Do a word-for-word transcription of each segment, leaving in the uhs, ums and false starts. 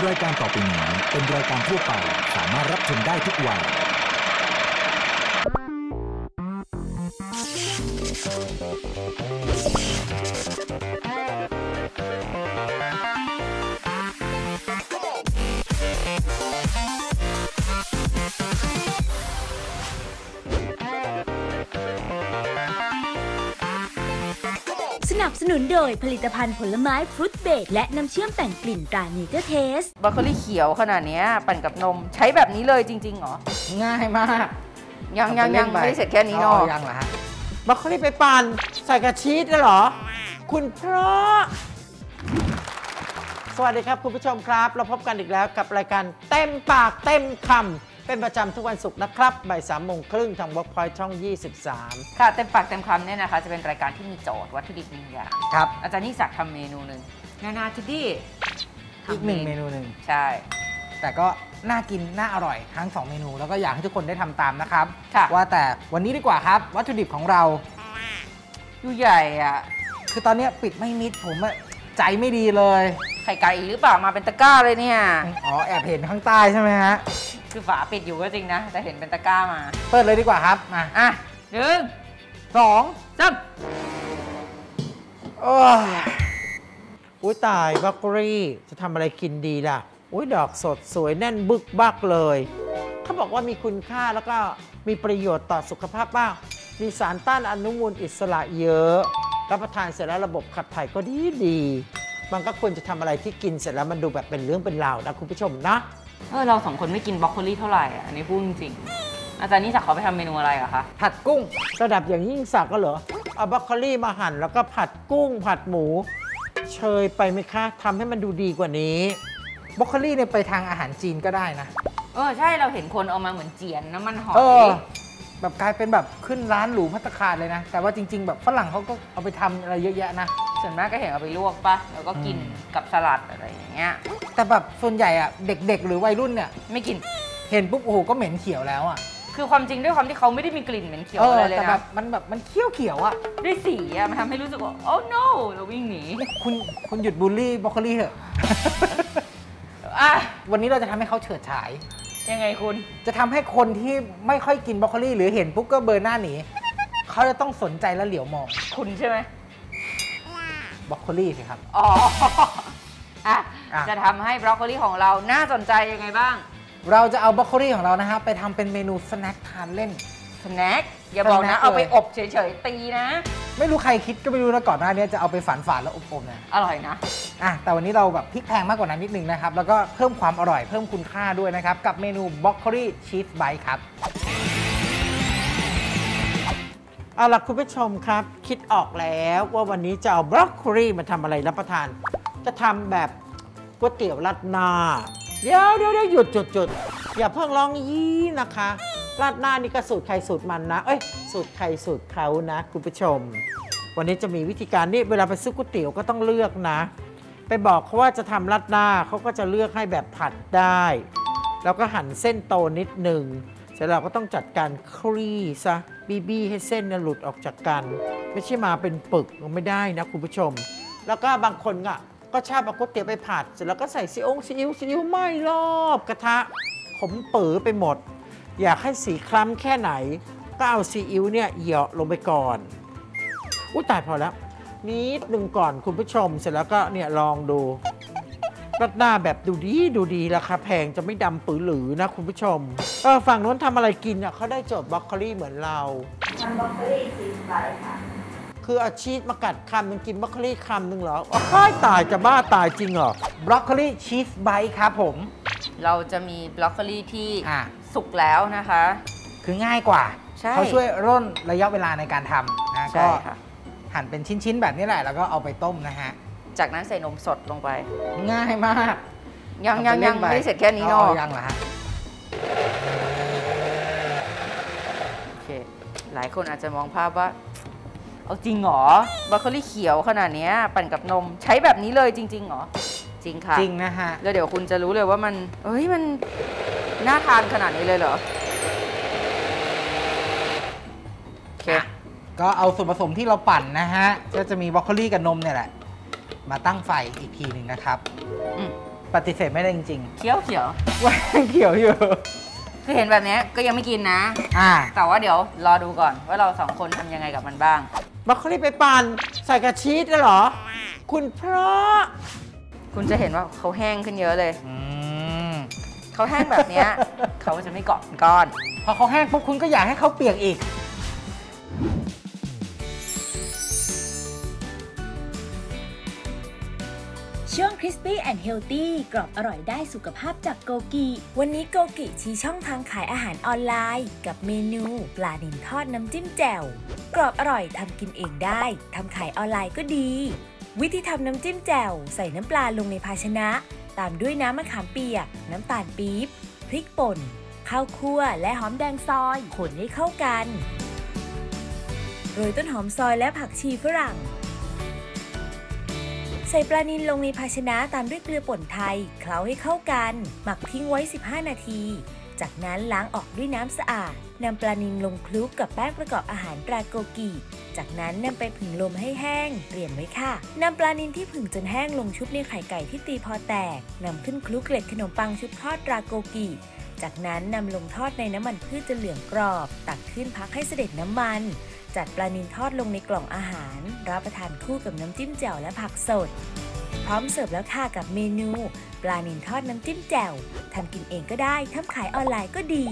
รายการต่อไปนี้เป็นรายการทั่วไปสามารถรับชมได้ทุกวัยสนับสนุนโดยผลิตภัณฑ์ผลไม้ฟรุตเบรดและน้ำเชื่อมแต่งกลิ่นตราเนเจอร์เทสบรอกโคลีเขียวขนาดนี้ปั่นกับนมใช้แบบนี้เลยจริงๆเหรอง่ายมากยังยังยังไม่เสร็จแค่นี้เนาะยังเหรอฮะบรอกโคลีไปปั่นใส่กระชีสได้เหรอคุณเพราะสวัสดีครับคุณผู้ชมครับเราพบกันอีกแล้วกับรายการเต็มปากเต็มคำเป็นประจำทุกวันศุกร์นะครับบ่ายสามโมงครึ่งทาง Workpoint ช่องยี่สิบสามค่ะเต็มปากเต็มคำเนี่ยนะคะจะเป็นรายการที่มีโจทย์วัตถุดิบหนึ่งอย่างครับอาจารย์นิสักทำเมนูหนึ่งนานาทิดี้อีกหนึ่งเมนูหนึ่งใช่แต่ก็น่ากินน่าอร่อยทั้งสองเมนูแล้วก็อยากให้ทุกคนได้ทำตามนะครับค่ะว่าแต่วันนี้ดีกว่าครับวัตถุดิบของเราดูใหญ่อ่ะคือตอนนี้ปิดไม่มิดผมใจไม่ดีเลยไข่ไก่อีกหรือเปล่ามาเป็นตะกร้าเลยเนี่ยอ๋อแอบเห็นข้างใต้ใช่ไหมฮะคือฝาปิดอยู่ก็จริงนะแต่เห็นเป็นตะกร้ามาเปิดเลยดีกว่าครับมาอ่ะหนึ่งสองสามโอ้ยอุ้ยตายบรอกโคลีจะทำอะไรกินดีล่ะอุ้ยดอกสดสวยแน่นบึกบักเลยเขาบอกว่ามีคุณค่าแล้วก็มีประโยชน์ต่อสุขภาพบ้างมีสารต้านอนุมูลอิสระเยอะรับประทานเสร็จแล้วระบบขับถ่ายก็ดีดีมันก็ควรจะทำอะไรที่กินเสร็จแล้วมันดูแบบเป็นเรื่องเป็นราวนะคุณผู้ชมนะเออเราสองคนไม่กินบรอกโคลีเท่าไหร่อันนี้พูดจริงอาจารย์นี่สักเขาไปทำเมนูอะไรอะคะผัดกุ้งระดับอย่างยิ่งศักดิ์ก็เหรอเอาบรอกโคลีมาหั่นแล้วก็ผัดกุ้งผัดหมูเชยไปไหมคะทำให้มันดูดีกว่านี้บรอกโคลีเนี่ยไปทางอาหารจีนก็ได้นะเออใช่เราเห็นคนเอามาเหมือนเจียนน้ำมันหอยแบบกลายเป็นแบบขึ้นร้านหรูภัตตาคารเลยนะแต่ว่าจริงๆแบบฝรั่งเขาก็เอาไปทำอะไรเยอะแยะนะส่วนมากก็เห็นเอาไปลวกปะแล้วก็กินกับสลัดอะไรอย่างเงี้ยแต่แบบส่วนใหญ่อะเด็กๆหรือวัยรุ่นเนี่ยไม่กินเห็นปุ๊บโอ้โหก็เหม็นเขียวแล้วอะคือความจริงด้วยความที่เขาไม่ได้มีกลิ่นเหม็นเขียวอะไรเลยนะแต่แบบมันแบบมันเขียวเขียวอะด้วยสีอะมันทำให้รู้สึกว่าโอ้ no เราวิ่งหนีคุณคุณหยุดบูลลี่บรอกโคลีเถอะอ่ะวันนี้เราจะทำให้เขาเฉิดฉายยังไงคุณจะทำให้คนที่ไม่ค่อยกินบรอกโคลีหรือเห็นปุ๊บก็เบอร์หน้าหนีเขาจะต้องสนใจและเหลียวมองคุณใช่ไหมบรอกโคลีสิครับอ๋ออ่ะจะทำให้บรอกโคลีของเราน่าสนใจยังไงบ้างเราจะเอาบรอกโคลีของเรานะฮะไปทำเป็นเมนูสแน็คทานเล่นสแน็คอย่าบอกนะเอาไปอบเฉยๆตีนะไม่รู้ใครคิดก็ไม่รู้นะก่อนหน้านี้จะเอาไปฝานๆแล้วอบๆนะอร่อยนะอ่ะแต่วันนี้เราแบบพลิกแพงมากกว่านั้นนิดนึงนะครับแล้วก็เพิ่มความอร่อยเพิ่มคุณค่าด้วยนะครับกับเมนูบรอกโคลีชีสไบต์ครับเอาล่ะคุณผู้ชมครับคิดออกแล้วว่าวันนี้จะเอาบรอกโคลีมาทำอะไรรับประทานจะทำแบบก๋วยเตี๋ยวราดหน้าเดี๋ยวเดี๋ยวหยุดจุดจุดอย่าเพิ่งร้องยี่นะคะราดหน้านี่ก็สูตรใครสูตรมันนะเอ้ยสูตรใครสูตรเขานะคุณผู้ชมวันนี้จะมีวิธีการนี่เวลาไปซื้อก๋วยเตี๋ยวก็ต้องเลือกนะไปบอกเขาว่าจะทำราดหน้าเขาก็จะเลือกให้แบบผัดได้แล้วก็หั่นเส้นโตนิดหนึ่งเสร็จแล้วก็ต้องจัดการคลี่ซะบีบี้ให้เส้นหลุดออกจากกันไม่ใช่มาเป็นปึกไม่ได้นะคุณผู้ชมแล้วก็บางคนอ่ะก็ชอบเอาก๋วยเตี๋ยวไปผัดเสร็จแล้วก็ใส่ซีอิ๊วซีอิ๊วซีอิ๊วไม่รอบกระทะขมปื๋อไปหมดอยากให้สีคล้ำแค่ไหนก็เอาซีอิ๊วเนี่ยเหยาะลงไปก่อนอุ้ยตายพอแล้วนิดหนึ่งก่อนคุณผู้ชมเสร็จแล้วก็เนี่ยลองดูราดหน้าแบบดูดีดูดีราคาแพงจะไม่ดำปื๋อหรือนะคุณผู้ชมเออฝั่งโน้นทำอะไรกินอ่ะเขาได้โจทย์บรอกโคลีเหมือนเราทำบรอกโคลีชีสไบต์ค่ะคือเอาชีสมากัดคำนึงกินบรอกโคลีคำนึงเหรออ้าวตายจะบ้าตายจริงเหรอบรอกโคลีชีสไบต์ครับผมเราจะมีบรอกโคลีที่สุกแล้วนะคะคือง่ายกว่าเขาช่วยร่นระยะเวลาในการทำนะก็หั่นเป็นชิ้นๆแบบนี้แหละแล้วก็เอาไปต้มนะฮะจากนั้นใส่นมสดลงไปง่ายมากยังยังยังไม่เสร็จแค่นี้เนาะยังเหรอฮะโอเคหลายคนอาจจะมองภาพว่าเอาจริงเหรอบรอกโคลีเขียวขนาดนี้ปั่นกับนมใช้แบบนี้เลยจริงๆเหรอจริงค่ะจริงนะฮะแล้วเดี๋ยวคุณจะรู้เลยว่ามันเอ้ยมันน่าทานขนาดนี้เลยเหรอโอเคก็เอาส่วนผสมที่เราปั่นนะฮะก็จะมีบรอกโคลีกับนมเนี่ยแหละมาตั้งไฟอีกทีหนึ่งนะครับปฏิเสธไม่ได้จริงเขียวเขียวๆว่าเขียวอยู่คือเห็นแบบนี้ก็ยังไม่กินนะอ่าแต่ว่าเดี๋ยวรอดูก่อนว่าเราสองคนทำยังไงกับมันบ้างบรอกโคลีไปปั่นใส่กระชีสได้เหรอ คุณเพราะคุณจะเห็นว่าเขาแห้งขึ้นเยอะเลยอืมเขาแห้งแบบเนี้ย เขาจะไม่เกาะเป็นก้อนพอเขาแห้งปุ๊บคุณก็อยากให้เขาเปียกอีกช่วง Crispy and Healthy กรอบอร่อยได้สุขภาพจากโกกิวันนี้โกกิชี้ช่องทางขายอาหารออนไลน์กับเมนูปลานิลทอดน้ำจิ้มแจ่วกรอบอร่อยทำกินเองได้ทำขายออนไลน์ก็ดี วิธีทำน้ำจิ้มแจ่วใส่น้ำปลาลงในภาชนะตามด้วยน้ำมะขามเปียกน้ำตาลปี๊บพริกป่นข้าวคั่วและหอมแดงซอยคนให้เข้ากันโรยต้นหอมซอยและผักชีฝรั่งใส่ปลานิลลงในภาชนะตามด้วยเกลือป่นไทยเคล้าให้เข้ากันหมักทิ้งไว้สิบห้านาทีจากนั้นล้างออกด้วยน้ำสะอาดนำปลานิลลงคลุกกับแป้งประกอบอาหารตราโกกิจากนั้นนำไปผึ่งลมให้แห้งเตรียมไว้ค่ะนำปลานิลที่ผึ่งจนแห้งลงชุบในไข่ไก่ที่ตีพอแตกนำขึ้นคลุกเกล็ดขนมปังชุบทอดตราโกกิจากนั้นนำลงทอดในน้ำมันพืชจนเหลืองกรอบตักขึ้นพักให้เสด็จน้ำมันจัดปลานิลทอดลงในกล่องอาหารรับประทานคู่กับน้ำจิ้มแจ่วและผักสดพร้อมเสิร์ฟแล้วค่ะกับเมนูปลานิลทอดน้ำจิ้มแจ่วทำกินเองก็ได้ทำขายออนไลน์ก็ดี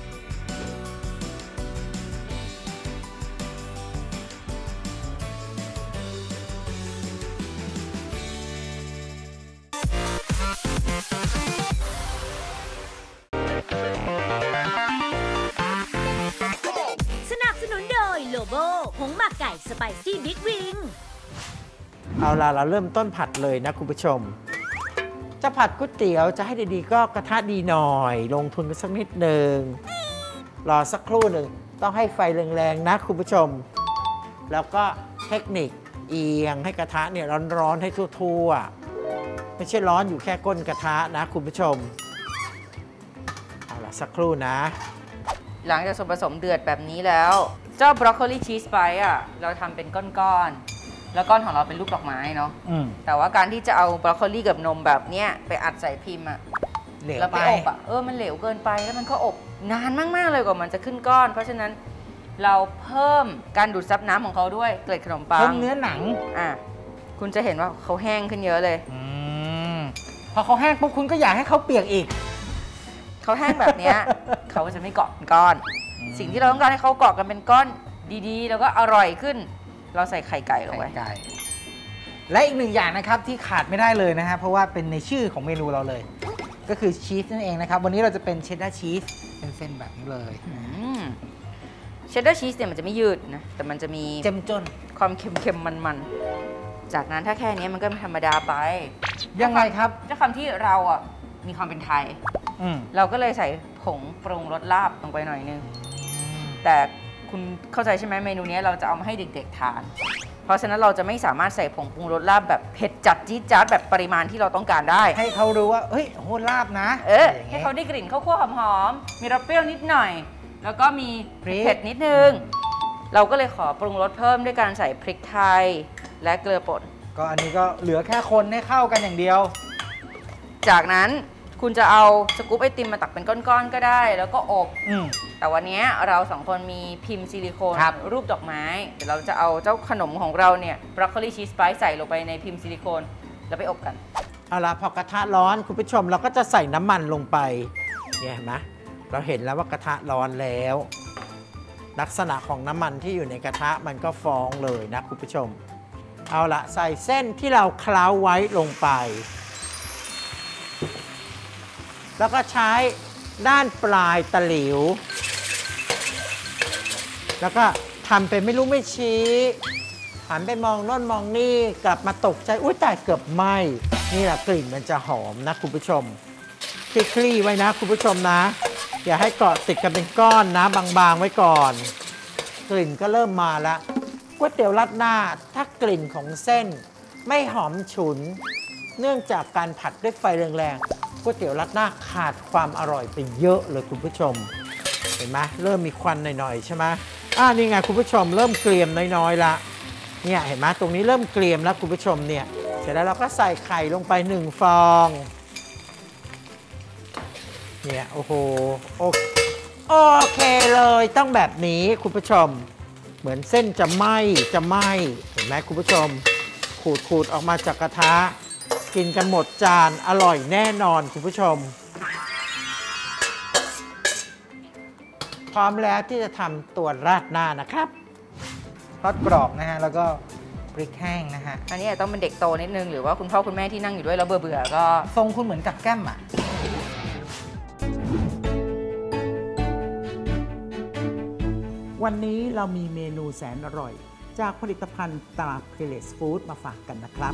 สนับสนุนโดยโลโบผงหมักไก่สไปซี่บิ๊กวิงเอาล่ะเราเริ่มต้นผัดเลยนะคุณผู้ชม จะผัดก๋วยเตี๋ยวจะให้ดีๆก็กระทะดีหน่อย ลงทุนกันสักนิดหนึ่งรอสักครู่หนึ่งต้องให้ไฟแรงๆนะคุณผู้ชม แล้วก็เทคนิคเอียงให้กระทะเนี่ยร้อนๆให้ทั่วๆไม่ใช่ร้อนอยู่แค่ก้นกระทะนะคุณผู้ชมเอาล่ะสักครู่นะหลังจากส่วนผสมเดือดแบบนี้แล้วเจ้าบรอกโคลีชีสไปอ่ะเราทำเป็นก้อนๆแล้วก้อนของเราเป็นรูปดอกไม้เนาะแต่ว่าการที่จะเอาบรอกโคลีกับนมแบบเนี้ยไปอัดใส่พิมพ์อะแล้วไปอบอะเออมันเหลวเกินไปแล้วมันก็อบนานมากๆเลยกว่ามันจะขึ้นก้อน เพราะฉะนั้นเราเพิ่มการดูดซับน้ำของเขาด้วยเกล็ดขนมปังเพิ่มเนื้อหนังอ่ะคุณจะเห็นว่าเขาแห้งขึ้นเยอะเลยอืมพอเขาแห้งปุ๊บคุณก็อยากให้เขาเปียกอีกเขาแห้งแบบเนี้ยเขาจะไม่เกาะเป็นก้อนสิ่งที่เราต้องการให้เขาเกาะกันเป็นก้อนดีๆแล้วก็อร่อยขึ้นเราใส่ไข่ไก่ลงไปไก่และอีกหนึ่งอย่างนะครับที่ขาดไม่ได้เลยนะฮะเพราะว่าเป็นในชื่อของเมนูเราเลยก็คือชีสนั่นเองนะครับวันนี้เราจะเป็นเชดดาร์ชีสเป็นเส้นแบบนี้เลยเชดดาร์ชีสเนี่ยมันจะไม่ยืดนะแต่มันจะมีเจ้มจนความเค็มๆมันๆจากนั้นถ้าแค่นี้มันก็ไม่ธรรมดาไปยังไงครับด้วยความที่เราอ่ะมีความเป็นไทยเราก็เลยใส่ผงปรุงรสลาบลงไปหน่อยนึงแต่คุณเข้าใจใช่ไหมเมนูนี้เราจะเอามาให้เด็กๆทานเพราะฉะนั้นเราจะไม่สามารถใส่ผงปรุงรสลาบแบบเผ็ดจัดจี๊ดจ๊าดแบบปริมาณที่เราต้องการได้ให้เขารู้ว่าเฮ้ยโหลาบนะเออให้เขาได้กลิ่นข้าวคั่วหอมๆมีรสเปรี้ยวนิดหน่อยแล้วก็มีเผ็ดนิดนึงเราก็เลยขอปรุงรสเพิ่มด้วยการใส่พริกไทยและเกลือป่นก็อันนี้ก็เหลือแค่คนให้เข้ากันอย่างเดียวจากนั้นคุณจะเอาสกู๊ปไอติมมาตักเป็นก้อนๆก็ได้แล้วก็อบแต่วันนี้เราสองคนมีพิมพ์ซิลิโคน ร, รูปดอกไม้เดี๋ยวเราจะเอาเจ้าขนมของเราเนี่ยบรอกโคลีชีสไปใส่ลงไปในพิมพ์ซิลิโคนแล้วไปอบกันเอาล่ะพอกระทะร้อนคุณผู้ชมเราก็จะใส่น้ำมันลงไปเนี่ยเห็นไหมเราเห็นแล้วว่ากระทะร้อนแล้วลักษณะของน้ำมันที่อยู่ในกระทะมันก็ฟองเลยนะคุณผู้ชมเอาล่ะใส่เส้นที่เราเคล้าไว้ลงไปแล้วก็ใช้ด้านปลายตะหลิวแล้วก็ทำเป็นไม่รู้ไม่ชี้หันไปมองโน่นมองนี่กลับมาตกใจอุ้ยตายเกือบไหม้นี่แหละกลิ่นมันจะหอมนะคุณผู้ชมคลี่ๆไว้นะคุณผู้ชมนะอย่าให้เกาะติดกันเป็นก้อนนะบางๆไว้ก่อนกลิ่นก็เริ่มมาแล้วก๋วยเตี๋ยวราดหน้าถ้ากลิ่นของเส้นไม่หอมฉุนเนื่องจากการผัดด้วยไฟแรงๆก๋วยเตี๋ยวราดหน้าขาดความอร่อยไปเยอะเลยคุณผู้ชมเห็นไหมเริ่มมีควันหน่อยๆใช่ไหมอ่านี่ไงคุณผู้ชมเริ่มเกรียมน้อยๆละเนี่ยเห็นไหมตรงนี้เริ่มเกรียมแล้วคุณผู้ชมเนี่ยเสร็จแล้วเราก็ใส่ไข่ลงไปหนึ่งฟองเนี่ยโอ้โหโอโอเคเลยต้องแบบนี้คุณผู้ชมเหมือนเส้นจะไหม้จะไหม้เห็นไหมคุณผู้ชมขูดขูดออกมาจากกระทะกินกันหมดจานอร่อยแน่นอนคุณผู้ชมพร้อมแล้วที่จะทำตัวราดหน้านะครับทอดกรอบนะฮะแล้วก็พริกแห้งนะฮะอันนี้ต้องเป็นเด็กโตนิดนึงหรือว่าคุณพ่อคุณแม่ที่นั่งอยู่ด้วยแล้วเบื่อเบื่อก็ทรงคุณเหมือนกับแก้มอ่ะวันนี้เรามีเมนูแสนอร่อยจากผลิตภัณฑ์ตรา Peerless Food มาฝากกันนะครับ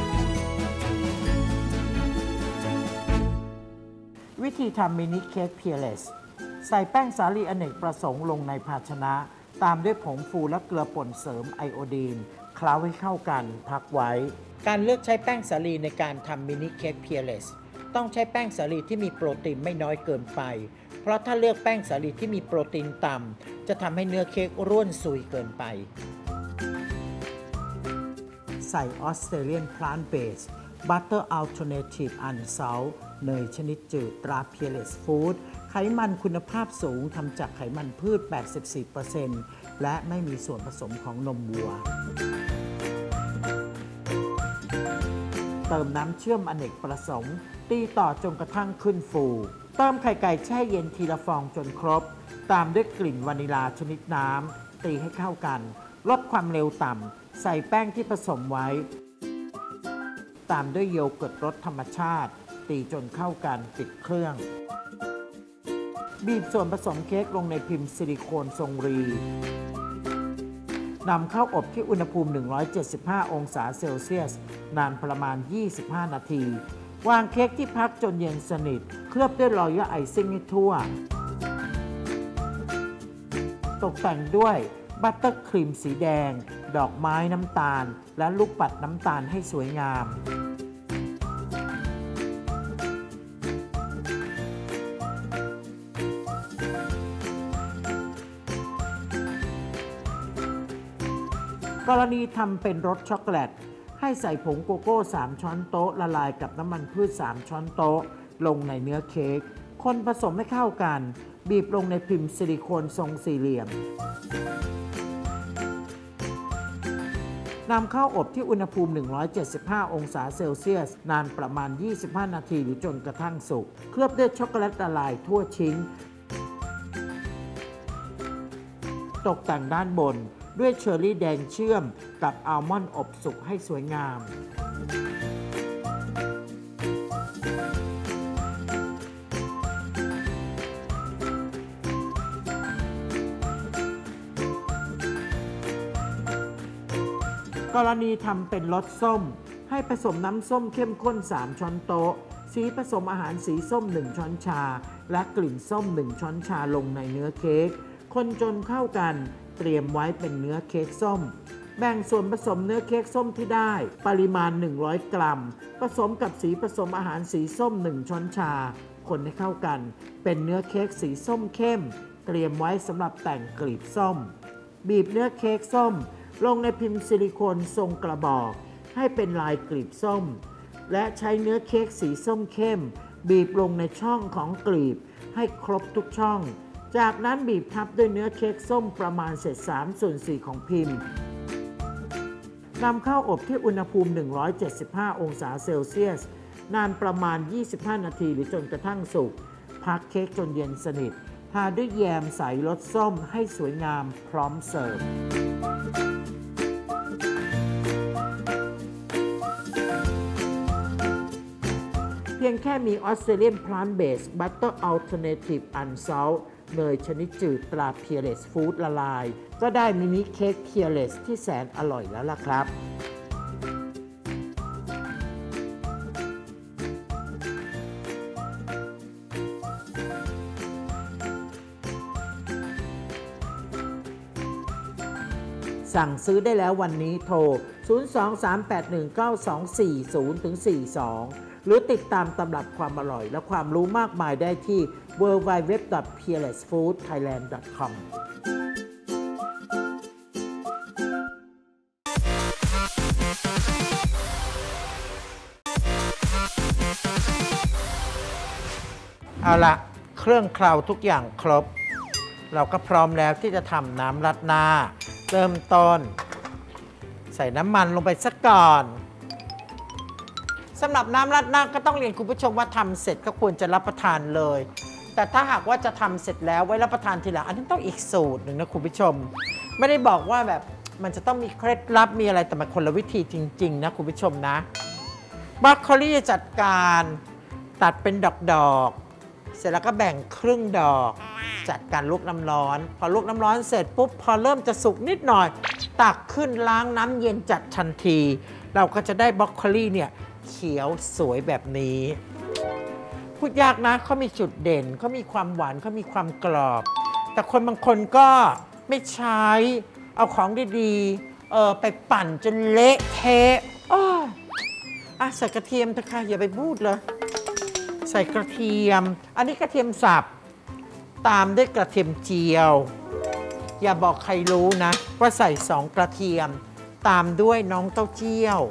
วิธีทำมินิเค้ก Peerless ใส่แป้งสาลีอเนกประสงค์ลงในภาชนะตามด้วยผงฟูและเกลือป่นเสริมไอโอดีนเคล้าให้เข้ากันพักไว้การเลือกใช้แป้งสาลีในการทำมินิเค้ก Peerless ต้องใช้แป้งสาลีที่มีโปรตีนไม่น้อยเกินไปเพราะถ้าเลือกแป้งสาลีที่มีโปรตีนต่ำจะทำให้เนื้อเค้กร่วนซุยเกินไปใส่ออสเตรเลียนพลานต์เบสบัตเตอร์อัลเทอร์เนทีฟอันซอลเนยชนิดจืดตรา Peerless Food ไขมันคุณภาพสูงทำจากไขมันพืช แปดสิบสี่เปอร์เซ็นต์ และไม่มีส่วนผสมของนมวัวเติมน้ำเชื่อมอเนกประสงค์ตีต่อจนกระทั่งขึ้นฟูเติมไข่ไก่แช่เย็นทีละฟองจนครบตามด้วยกลิ่นวานิลาชนิดน้ำตีให้เข้ากันลดความเร็วต่ำใส่แป้งที่ผสมไว้ตามด้วยโยเกิร์ตรสธรรมชาติตีจนเข้ากันปิดเครื่องบีบส่วนผสมเค้กลงในพิมพ์ซิลิโคนทรงรีนำเข้าอบที่อุณหภูมิหนึ่งร้อยเจ็ดสิบห้าองศาเซลเซียสนานประมาณยี่สิบห้านาทีวางเค้กที่พักจนเย็นสนิทเคลือบด้วยรอยย่าไอซิ่งให้ทั่วตกแต่งด้วยบัตเตอร์ครีมสีแดงดอกไม้น้ำตาลและลูกปัดน้ำตาลให้สวยงามกรณีทำเป็นรสช็อกโกแลตให้ใส่ผงโกโก้สามช้อนโต๊ะละลายกับน้ำมันพืชสามช้อนโต๊ะลงในเนื้อเค้กคนผสมให้เข้ากันบีบลงในพิมพ์ซิลิโคนทรงสี่เหลี่ยมนำเข้าอบที่อุณหภูมิหนึ่งร้อยเจ็ดสิบห้าองศาเซลเซียสนานประมาณยี่สิบห้านาทีหรือจนกระทั่งสุกเคลือบด้วยช็อกโกแลตละลายทั่วชิ้นตกแต่งด้านบนด้วยเชอร์รี่แดงเชื่อมกับอัลมอนด์อบสุกให้สวยงามกรณีทำเป็นรสส้มให้ผสมน้ำส้มเข้มข้นสามช้อนโต๊ะสีผสมอาหารสีส้มหนึ่งช้อนชาและกลิ่นส้มหนึ่งช้อนชาลงในเนื้อเค้กคนจนเข้ากันเตรียมไว้เป็นเนื้อเค้กส้มแบ่งส่วนผสมเนื้อเค้กส้มที่ได้ปริมาณหนึ่งร้อยกรัมผสมกับสีผสมอาหารสีส้มหนึ่งช้อนชาคนให้เข้ากันเป็นเนื้อเค้กสีส้มเข้มเตรียมไว้สำหรับแต่งกลีบส้มบีบเนื้อเค้กส้มลงในพิมพ์ซิลิโคนทรงกระบอกให้เป็นลายกลีบส้มและใช้เนื้อเค้กสีส้มเข้มบีบลงในช่องของกลีบให้ครบทุกช่องจากนั้นบีบทับด้วยเนื้อเค้กส้มประมาณเศษสามส่วนสี่ของพิมพ์นำเข้าอบที่อุณหภูมิหนึ่งร้อยเจ็ดสิบห้าองศาเซลเซียสนานประมาณยี่สิบห้านาทีหรือจนกระทั่งสุกพักเค้กจนเย็นสนิททาด้วยแยมใสรสส้มให้สวยงามพร้อมเสิร์ฟเพียงแค่มีออสเตรเลียนพลานต์เบสบัตเตอร์อัลเทอร์เนทีฟอันซอลเนยชนิดจืดตรา Peerless Food ละลายก็ได้มินิเค้ก Peerless ที่แสนอร่อยแล้วล่ะครับสั่งซื้อได้แล้ววันนี้โทร ศูนย์ สอง สาม แปด หนึ่ง เก้า สอง สี่ ศูนย์ สี่ สอง หรือติดตามตำรับความอร่อยและความรู้มากมายได้ที่ ดับเบิลยู ดับเบิลยู ดับเบิลยู ดอท พียร์เลสฟู้ดไทยแลนด์ ดอท คอม เอาละรื่องเคล้าทุกอย่างครบเราก็พร้อมแล้วที่จะทำน้ำราดหน้าเริ่มต้นใส่น้ำมันลงไปสักก่อนสำหรับน้ำราดหน้าก็ต้องเรียนคุณผู้ชมว่าทำเสร็จก็ควรจะรับประทานเลยแต่ถ้าหากว่าจะทำเสร็จแล้วไว้รับประทานทีหลังอันนี้ต้องอีกสูตรหนึ่งนะคุณผู้ชมไม่ได้บอกว่าแบบมันจะต้องมีเคล็ดลับมีอะไรแต่มันคนละวิธีจริงๆนะคุณผู้ชมนะบรอกโคลีจัดการตัดเป็นดอกๆเสร็จแล้วก็แบ่งครึ่งดอกจัดการลวกน้ำร้อนพอลวกน้ำร้อนเสร็จปุ๊บพอเริ่มจะสุกนิดหน่อยตักขึ้นล้างน้ำเย็นจัดทันทีเราก็จะได้บรอกโคลีเนี่ยเขียวสวยแบบนี้พูดยากนะเขามีจุดเด่นเขามีความหวานเขามีความกรอบแต่คนบางคนก็ไม่ใช้เอาของดีๆเออไปปั่นจนเละเทะอ้ออ่ะใส่กระเทียมเถอะค่ะอย่าไปบูดเลยใส่กระเทียมอันนี้กระเทียมสับตามด้วยกระเทียมเจียวอย่าบอกใครรู้นะว่าใส่สองกระเทียมตามด้วยน้องเต้าเจี้ยว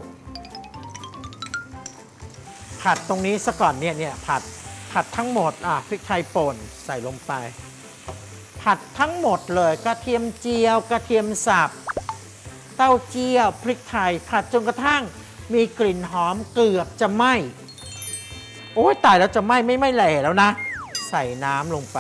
ผัดตรงนี้ซะก่อนเนี่ยเนี่ยผัดผัดทั้งหมดอ่ะพริกไทยป่นใส่ลงไปผัดทั้งหมดเลยกระเทียมเจียวกระเทียมสับเต้าเจี้ยวพริกไทยผัดจนกระทั่งมีกลิ่นหอมเกือบจะไหม้โอ้ยตายแล้วจะไหม้ไม่ไหม้แหล่แล้วนะใส่น้ำลงไป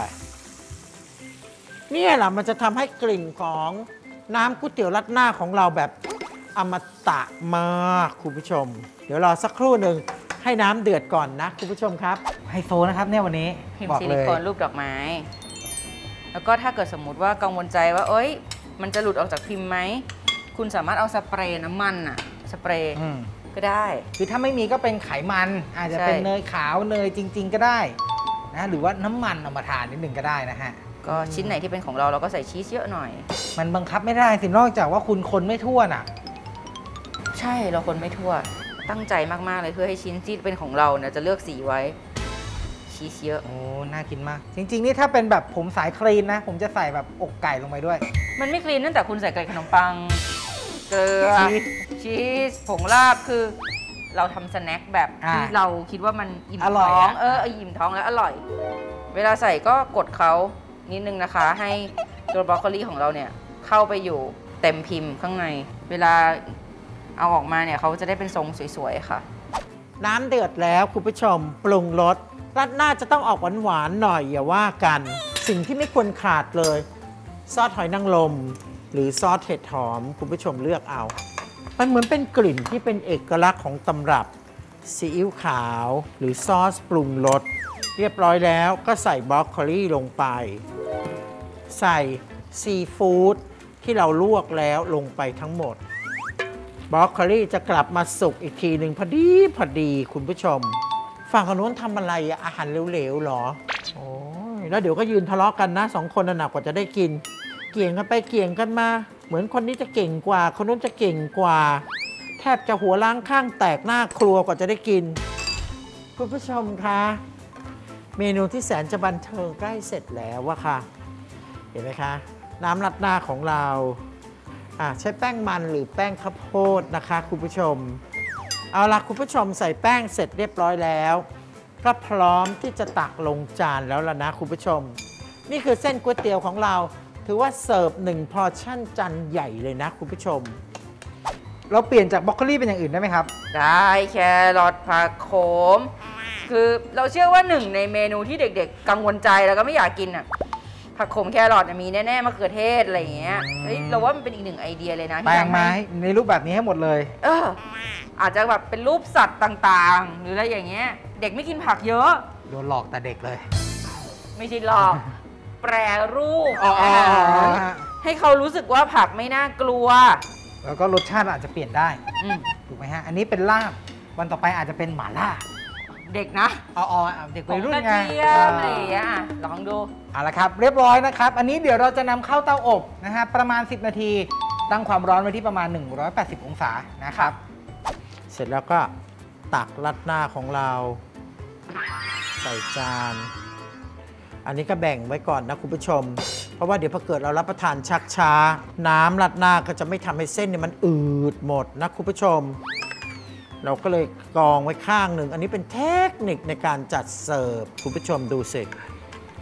เนี่ยแหละมันจะทำให้กลิ่นของน้ำก๋วยเตี๋ยวรัดหน้าของเราแบบอมตะมากคุณผู้ชมเดี๋ยวรอสักครู่หนึ่งให้น้ำเดือดก่อนนะคุณผู้ชมครับไฮโซนะครับเนี่ยวันนี้พิมพ์ซิลิโคนรูปดอกไม้แล้วก็ถ้าเกิดสมมุติว่ากังวลใจว่าเอ้ยมันจะหลุดออกจากพิมพ์ไหมคุณสามารถเอาสเปรย์น้ำมันอะสเปรย์ก็ได้คือถ้าไม่มีก็เป็นไขมันอาจจะเป็นเนยขาวเนยจริงๆก็ได้นะหรือว่าน้ำมันเอามาทานนิดนึงก็ได้นะฮะก็ชิ้นไหนที่เป็นของเราเราก็ใส่ชีสเยอะหน่อยมันบังคับไม่ได้สินอกจากว่าคุณคนไม่ทั่วน่ะใช่เราคนไม่ทั่วตั้งใจมากๆเลยเพื่อให้ชิ้นที่เป็นของเราเนี่ยจะเลือกสีไว้ชีสเยอะโอ้น่ากินมากจริงๆนี่ถ้าเป็นแบบผมสายคลีนนะผมจะใส่แบบอกไก่ลงไปด้วยมันไม่คลีนตั้งแต่คุณใส่ไก่ขนมปังเกลือชีสผงลาบคือเราทำสแน็คแบบที่เราคิดว่ามันอิ่มท้องเอออิ่มท้องแล้วอร่อยเวลาใส่ก็กดเขานิดนึงนะคะให้ตัวบรอกโคลีของเราเนี่ยเข้าไปอยู่เต็มพิมพ์ข้างในเวลาเอาออกมาเนี่ยเขาจะได้เป็นทรงสวยๆค่ะน้ำเดือดแล้วคุณผู้ชมปรุงรสราดหน้าจะต้องออกหวานๆหน่อยอย่าว่ากันสิ่งที่ไม่ควรขาดเลยซอสหอยนางรมหรือซอสเห็ดหอมคุณผู้ชมเลือกเอามันเหมือนเป็นกลิ่นที่เป็นเอกลักษณ์ของตำรับซีอิ๊วขาวหรือซอสปรุงรสเรียบร้อยแล้วก็ใส่บรอกโคลีลงไปใส่ซีฟู้ดที่เราลวกแล้วลงไปทั้งหมดบรอกโคลีจะกลับมาสุกอีกทีหนึ่งพอดีพอดีคุณผู้ชมฝั่งคนนู้นทำอะไรอาหารเหลวๆหรอโอ้ยแล้วเดี๋ยวก็ยืนทะเลาะกันนะสองคนน่ะหนักกว่าจะได้กินเกี่ยงกันไปเกี่ยงกันมาเหมือนคนนี้จะเก่งกว่าคนนู้นจะเก่งกว่าแทบจะหัวล้างข้างแตกหน้าครัวกว่าจะได้กินคุณผู้ชมคะเมนูที่แสนจะบันเทิงใกล้เสร็จแล้วว่ะค่ะเห็นไหมคะน้ำราดหน้าของเราใช้แป้งมันหรือแป้งข้าวโพดนะคะคุณผู้ชมเอาล่ะคุณผู้ชมใส่แป้งเสร็จเรียบร้อยแล้วก็พร้อมที่จะตักลงจานแล้วล่ะนะคุณผู้ชมนี่คือเส้นก๋วยเตี๋ยวของเราถือว่าเสิร์ฟหนึ่งพอร์ชั่นจานใหญ่เลยนะคุณผู้ชมเราเปลี่ยนจากบรอกโคลีเป็นอย่างอื่นได้ไหมครับได้แครอทผักโขมคือเราเชื่อว่าหนึ่งในเมนูที่เด็กๆกังวลใจแล้วก็ไม่อยากกินอ่ะผักโขมแครอทมีแน่ๆมะเขือเทศอะไรอย่างเงี้ยเราว่ามันเป็นอีกหนึ่งไอเดียเลยนะที่แปลงมาในรูปแบบนี้ให้หมดเลยเอออาจจะแบบเป็นรูปสัตว์ต่างๆหรืออะไรอย่างเงี้ยเด็กไม่กินผักเยอะโดนหลอกแต่เด็กเลยไม่ใช่หลอกแปรรูปให้เขารู้สึกว่าผักไม่น่ากลัวแล้วก็รสชาติอาจจะเปลี่ยนได้ถูกไหมฮะอันนี้เป็นลาบวันต่อไปอาจจะเป็นหม่าล่าเด็กนะอ๋อเด็กวัยรุ่นไงอะไรอย่างเงี้ยลองดูเอาละครับเรียบร้อยนะครับอันนี้เดี๋ยวเราจะนำเข้าเตาอบนะฮะประมาณสิบนาทีตั้งความร้อนไว้ที่ประมาณหนึ่งร้อยแปดสิบองศานะครับเสร็จแล้วก็ตักราดหน้าของเราใส่จานอันนี้ก็แบ่งไว้ก่อนนะคุณผู้ชมเพราะว่าเดี๋ยวพอเกิดเรารับประทานชักช้าน้ำราดหน้าก็จะไม่ทำให้เส้นเนี่ยมันอืดหมดนะคุณผู้ชมเราก็เลยกองไว้ข้างหนึ่งอันนี้เป็นเทคนิคในการจัดเสิร์ฟคุณผู้ชมดูสิ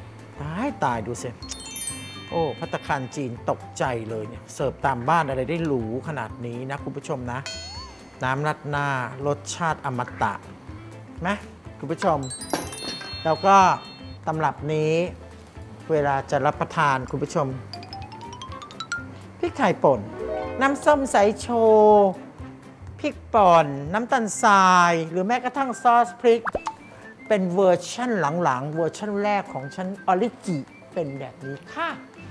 ตายตายดูสิโอ้ภัตตาคารจีนตกใจเลยเนี่ยเสิร์ฟตามบ้านอะไรได้หรูขนาดนี้นะคุณผู้ชมนะ น้ำรัดหน้ารสชาติอมตะไหมคุณผู้ชม แล้วก็ตำรับนี้เวลาจะรับประทานคุณผู้ชมพริกไทยป่นน้ำส้มสายโชพริกป่อนน้ำตาลทราย หรือแม้กระทั่งซอสพริกเป็นเวอร์ชั่นหลังๆเวอร์ชั่นแรกของฉันออริจิเป็นแบบนี้ค่ะ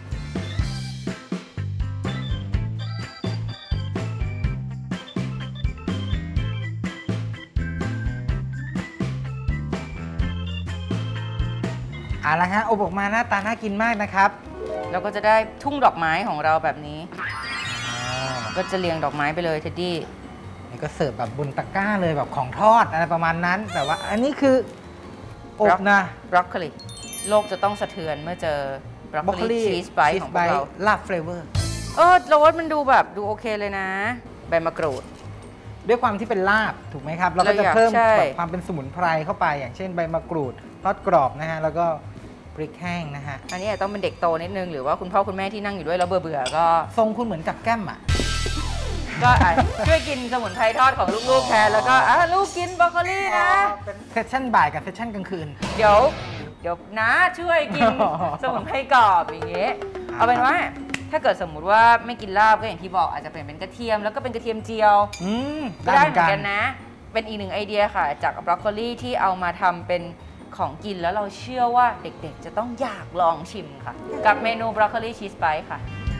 เอาละฮะอบออกมาหน้าตาน่ากินมากนะครับเราก็จะได้ทุ่งดอกไม้ของเราแบบนี้ ก็จะเรียงดอกไม้ไปเลยเท็ดดี้นี่ก็เสิร์ฟแบบบนตะกร้าเลยแบบของทอดอะไรประมาณนั้น แต่ว่าอันนี้คืออบนะบรอกโคลีโลกจะต้องสะเทือนเมื่อเจอบรอกโคลีชีสไบต์ของพวกเราลาบเฟลเวอร์เออเราว่ามันดูแบบดูโอเคเลยนะใบมะกรูดด้วยความที่เป็นลาบถูกไหมครับ เราก็จะเราอยากเพิ่มใช่แบบความเป็นสมุนไพรเข้าไปอย่างเช่นใบมะกรูดทอดกรอบนะฮะแล้วก็พริกแห้งนะฮะอันนี้อาจต้องเป็นเด็กโตนิดนึงหรือว่าคุณพ่อคุณแม่ที่นั่งอยู่ด้วยแล้วเบื่อเบื่อๆก็ทรงคุณเหมือนกับแก้มอ่ะก็อาจช่วยกินสมุนไพรทอดของลูกๆแทนแล้วก็อ่ะลูกกินบรอกโคลีนะเป็นเซสชั่นบ่ายกับเซสชั่นกลางคืนเดี๋ยวเดี๋ยวนะช่วยกิน สมุนไพรกรอบอย่างเงี้ยเอาเป็นว่าถ้าเกิดสมมุติว่าไม่กินลาบก็อย่างที่บอกอาจจะเปลี่ยนเป็นกระเทียมแล้วก็เป็นกระเทียมเจียวอืมก็ได้เหมือนกันนะ เป็นอีกหนึ่งไอเดียค่ะ จากบรอกโคลีที่เอามาทำเป็นของกินแล้วเราเชื่อว่าเด็กๆจะต้องอยากลองชิมค่ะ กับเมนูบรอกโคลีชีสไบต์ค่ะ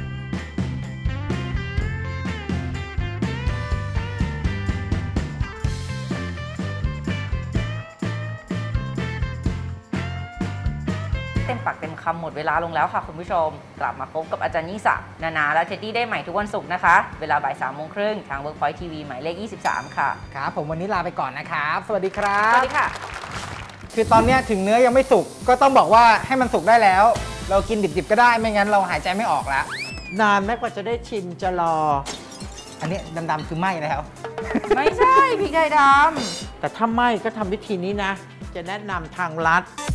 เต็มปากเต็มคำหมดเวลาลงแล้วค่ะคุณผู้ชม กลับมาพบกับอาจารย์ยิ่งศักดิ์นานาและเท็ดดี้ได้ใหม่ทุกวันศุกร์นะคะ เวลาบ่ายสามโมงครึ่งทาง Workpoint ที วี หมายเลขยี่สิบสามค่ะครับผมวันนี้ลาไปก่อนนะครับ สวัสดีครับสวัสดีค่ะคือตอนเนี้ยถึงเนื้อยังไม่สุกก็ต้องบอกว่าให้มันสุกได้แล้ว เรากินดิบๆก็ได้ไม่งั้นเราหายใจไม่ออกแล้วนานแม้กว่าจะได้ชิมจะรออันนี้ดำๆคือไหม้แล้วไม่ใช่พริกไทยดแต่ถ้าไม่ก็ทำวิธีนี้นะ จะแนะนำทางลัด